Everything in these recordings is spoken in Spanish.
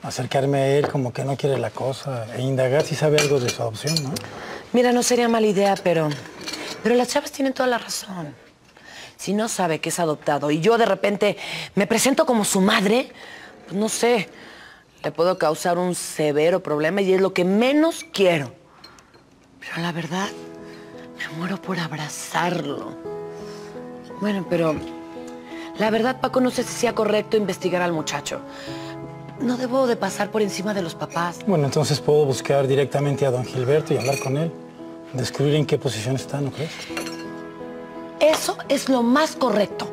acercarme a él como que no quiere la cosa e indagar si sabe algo de su adopción, ¿no? Mira, no sería mala idea, pero las chavas tienen toda la razón. Si no sabe que es adoptado y yo de repente me presento como su madre, pues no sé, le puedo causar un severo problema y es lo que menos quiero. Pero la verdad, me muero por abrazarlo. Bueno, pero la verdad, Paco, no sé si sea correcto investigar al muchacho. No debo de pasar por encima de los papás. Bueno, entonces puedo buscar directamente a don Gilberto y hablar con él. Descubrir en qué posición está, ¿no crees? Eso es lo más correcto.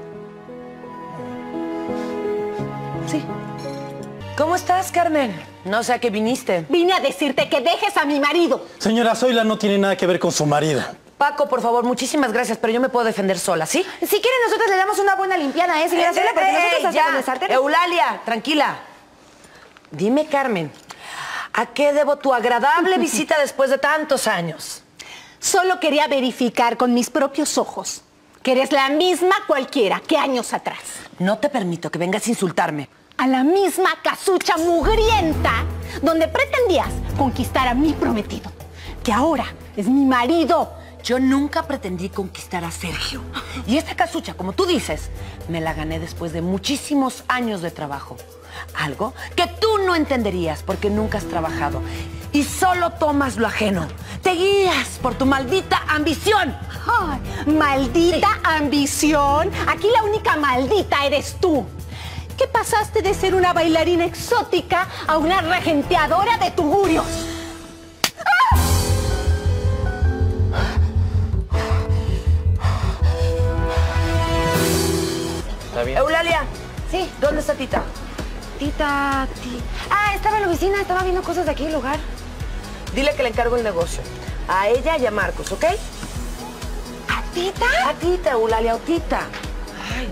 Sí. ¿Cómo estás, Carmen? No sé a qué viniste. Vine a decirte que dejes a mi marido. Señora, Zoila no tiene nada que ver con su marido. Paco, por favor, muchísimas gracias, pero yo me puedo defender sola, ¿sí? Si quiere, nosotros le damos una buena limpiada, ¿eh, señora Zoila? Porque nosotros hacemos los sartenes. Eulalia, tranquila. Dime, Carmen, ¿a qué debo tu agradable visita después de tantos años? Solo quería verificar con mis propios ojos que eres la misma cualquiera que años atrás. No te permito que vengas a insultarme. A la misma casucha mugrienta donde pretendías conquistar a mi prometido, que ahora es mi marido. Yo nunca pretendí conquistar a Sergio. Y esta casucha, como tú dices, me la gané después de muchísimos años de trabajo. Algo que tú no entenderías porque nunca has trabajado. Y solo tomas lo ajeno. Te guías por tu maldita ambición. Ay, ¿maldita ambición? Aquí la única maldita eres tú. ¿Qué pasaste de ser una bailarina exótica a una regenteadora de tugurios? ¿Está bien? Eulalia. Sí. ¿Dónde está Tita? Tita. Ah, estaba en la oficina, estaba viendo cosas de aquí el lugar. Dile que le encargo el negocio. A ella y a Marcos, ¿ok? ¿A Tita? A Tita, Eulalia, o Tita. Ay.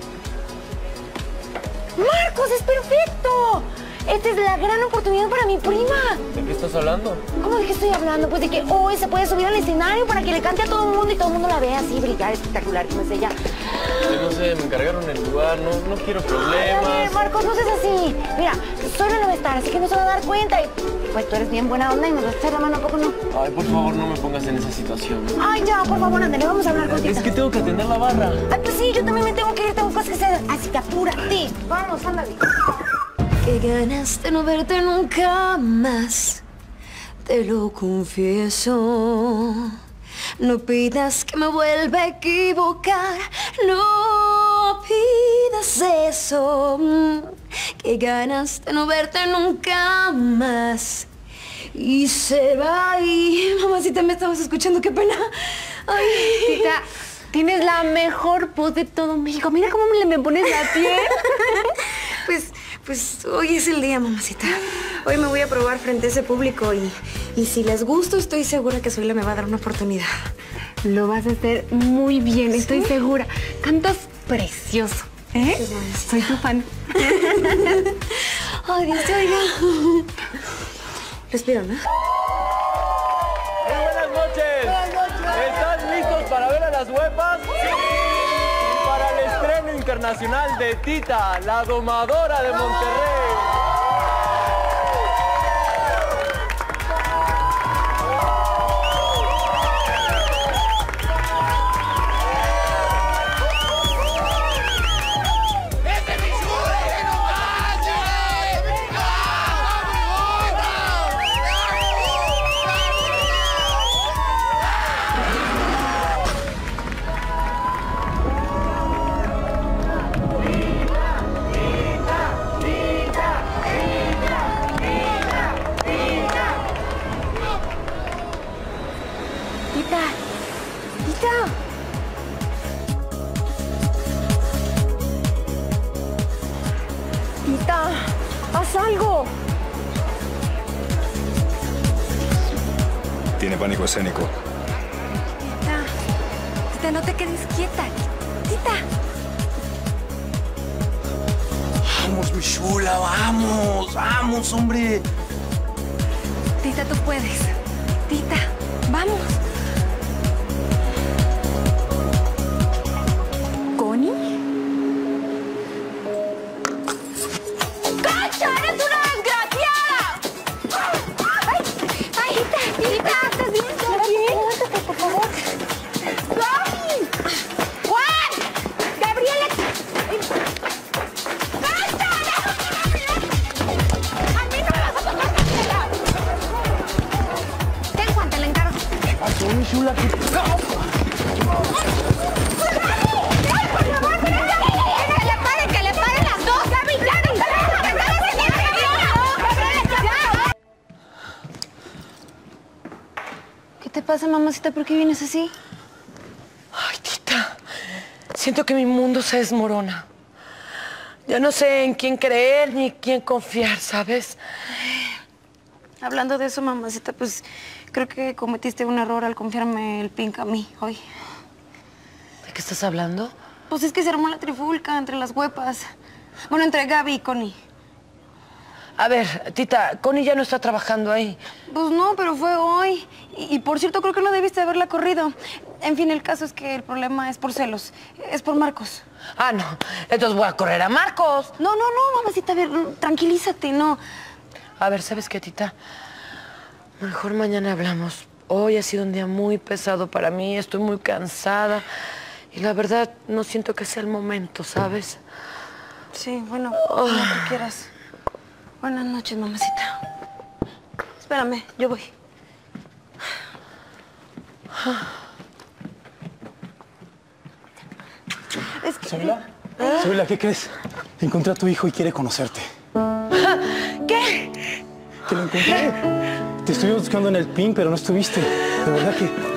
¡Marcos, es perfecto! Esta es la gran oportunidad para mi prima. ¿De qué estás hablando? ¿Cómo de qué estoy hablando? Pues de que hoy se puede subir al escenario para que le cante a todo el mundo y todo el mundo la vea así brillar espectacular como es ella. No sé, me encargaron el lugar, no quiero problemas. Ay, Marcos, no seas así. Mira, solo no va a estar, así que no se va a dar cuenta. Y pues tú eres bien buena onda y nos vas a echar la mano, ¿a poco no? Ay, por favor, no me pongas en esa situación. Ay, ya, por favor, ándale, vamos a hablar con Tita. Es que tengo que atender la barra. Ay, pues sí, yo también me tengo que ir, tengo cosas que hacer. Así que apúrate. Vamos, ándale. Qué ganas de no verte nunca más, te lo confieso. No pidas que me vuelva a equivocar, no pidas eso. Qué ganas de no verte nunca más. Y se va ahí. Mamacita, me estabas escuchando, qué pena. Ay. Tita, tienes la mejor voz de todo México. Mira cómo me pones la piel. Pues hoy es el día, mamacita. Hoy me voy a probar frente a ese público y si les gusto, estoy segura que Zoila me va a dar una oportunidad. Lo vas a hacer muy bien, estoy segura. Cantas precioso, ¿eh? Soy tu fan. Ay, Dios te oiga. Respiro, ¿no? Buenas noches. Buenas noches. ¿Están listos para ver a las huepas? ¡Sí! Para el estreno internacional de Tita, la domadora de Monterrey. Tita, haz algo. Tiene pánico escénico. Tita, no te quedes quieta. Tita. Vamos, mi chula, vamos, hombre. Tita, tú puedes. Tita, vamos. ¿Connie? ¡Concha, eres una desgraciada! chula, que... ¡Que le paren las dos! ¿Qué te pasa, mamacita? ¿Por qué vienes así? Ay, Tita, siento que mi mundo se desmorona. Ya no sé en quién creer ni quién confiar, ¿sabes? Hablando de eso, mamacita, pues creo que cometiste un error al confiarme el Pink a mí hoy. ¿De qué estás hablando? Pues es que se armó la trifulca entre las huepas. Bueno, entre Gaby y Connie. A ver, Tita, Connie ya no está trabajando ahí. Pues no, pero fue hoy. Y por cierto, creo que no debiste haberla corrido. En fin, el caso es que el problema es por celos. Es por Marcos. Ah, no. Entonces voy a correr a Marcos. No, mamacita, a ver, tranquilízate, no. A ver, ¿sabes qué, Tita? Mejor mañana hablamos. Hoy ha sido un día muy pesado para mí. Estoy muy cansada. Y la verdad, no siento que sea el momento, ¿sabes? Sí, bueno, como tú quieras. Buenas noches, mamacita. Espérame, yo voy. Es que... Sabela, Sabela, ¿qué crees? Encontré a tu hijo y quiere conocerte. ¿Qué? Te lo encontré. Te estuve buscando en el PIN, pero no estuviste. De verdad que